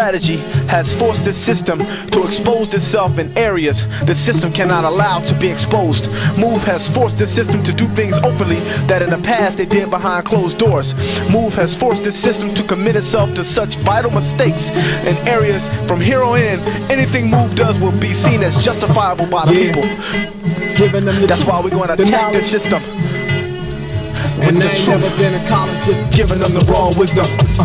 strategy has forced the system to expose itself in areas the system cannot allow to be exposed. Move has forced the system to do things openly that in the past they did behind closed doors. Move has forced the system to commit itself to such vital mistakes in areas from here on in. Anything Move does will be seen as justifiable by the people. That's why we're going to attack the system. And they ain't never been in college, just giving them the wrong wisdom.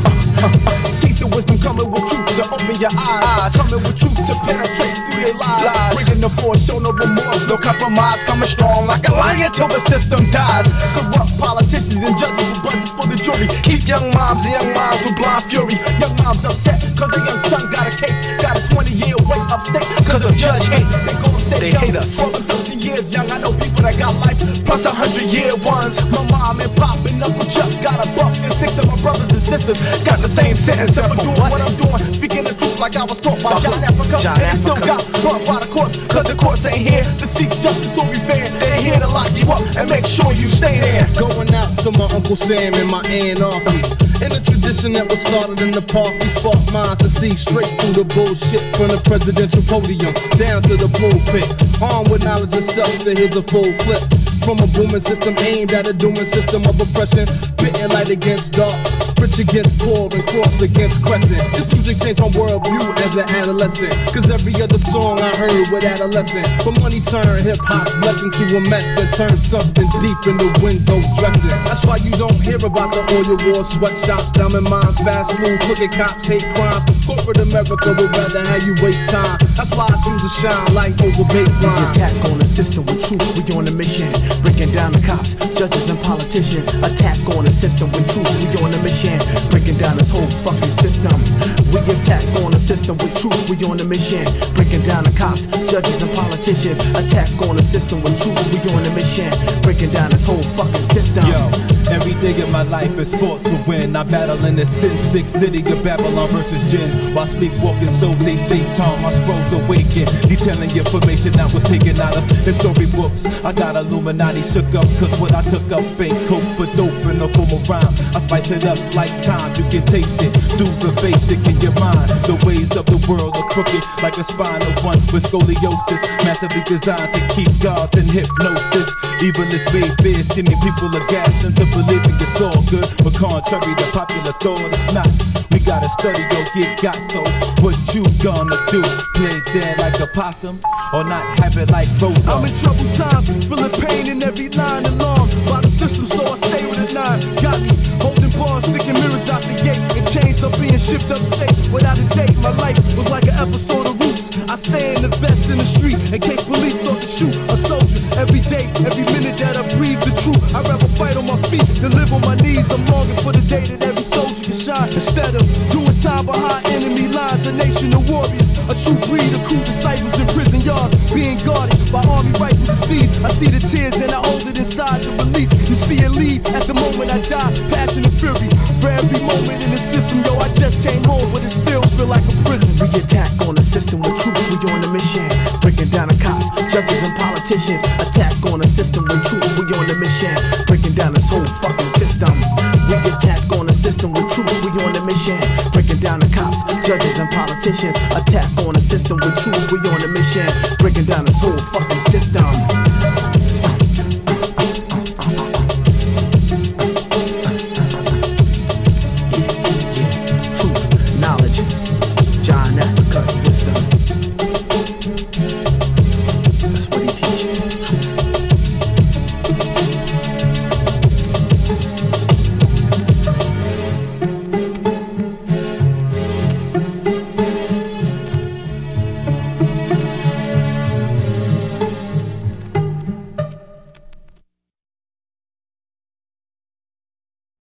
See the wisdom coming with truth to open your eyes, coming with truth to penetrate through their lives. Bringing the force, show no remorse, no compromise, coming strong like a lion till the system dies. Corrupt politicians and judges with budgets for the jury keep young moms and young minds with blind fury. Young moms upset cause their young son got a case, got a 20-year wait upstate cause the judge hates. They hate us. For 13 years young, I know people that got life plus 100-year ones. My mom and pop and Uncle Chuck got a buck, and 6 of my brothers and sisters got the same sentence. If I'm doing what I'm doing, speaking the truth like I was taught by John Africa. And they still got brought by the courts, cause the courts ain't here to seek justice or be fair. They're here to lock you up and make sure you stay there. Going out to my Uncle Sam and my anarchy. In a tradition that was started in the park, we spark minds to see straight through the bullshit. From the presidential podium down to the pulpit, armed with knowledge of self, so here's a full clip. From a booming system aimed at a dooming system of oppression, pitting light against dark, rich against poor, and cross against crescent. This music changed my worldview as an adolescent, cause every other song I heard with adolescent. But money turned hip-hop blessing to a mess and turned something deep in the window dressing. That's why you don't hear about the oil war, sweatshops, diamond mines, fast food, crooked cops, hate crimes. Corporate America would rather have you waste time. That's why I choose to shine light over baseline. We attack on the system with truth, we on a mission. Breaking down the cops, judges and politicians. Attack on the system with truth, we on a mission. Breaking down this whole fucking system. We attack on the system with truth, we on a mission. Breaking down the cops, judges and politicians. Attack on the system with truth, we on a mission. Breaking down this whole fucking system. Yo, every day of my life is fought to win. I battle in the sin-sick city of Babylon versus Jinn. While sleepwalking souls ain't Satan, my scrolls awaken, detailing information that was taken out of the storybooks. I got Illuminati shook up, cause what I took up ain't coke but dope in the form of rhyme. I spice it up like time, you can taste it. Do the basic in your mind. The ways of the world are crooked like a spinal one with scoliosis, massively designed to keep gods in hypnosis. Evil is made fear, sending people aghast into believing it's all good, but contrary to popular thought, it's not. We gotta study, go get got, so what you gonna do? Play dead like a possum, or not have it like Rosa? I'm in troubled times, feeling pain in every line alarmed by the system, so I stay with a 9. Got me holding bars, sticking mirrors out the gate, and chains up being shipped upstate. Without a date, my life was like an episode of Roots. I stay in the vest in the street in case police start to shoot a soldier. Every day, every minute that I breathe the truth. I'd rather fight on my feet than live on my knees. I'm longing for the day that every soldier can shine. Instead of doing time behind enemy lines, a nation of warriors, a true breed of true disciples in prison yards, being guarded by army rifles and seas. I see the tears and I hold it inside to release. You see it leave at the moment I die, passion and fury. For every moment in the system, yo, I just came home, but it still feel like a prison. We attack on the system with truth, we on a mission. Breaking down the cops, judges and politicians. Attack on the system with truth, we on a mission. Breaking down this whole fucking system. We attack on the system with truth, we on a mission. Breaking down the cops, judges and politicians. Attack on the system with truth, we on a mission. Breaking down this whole fucking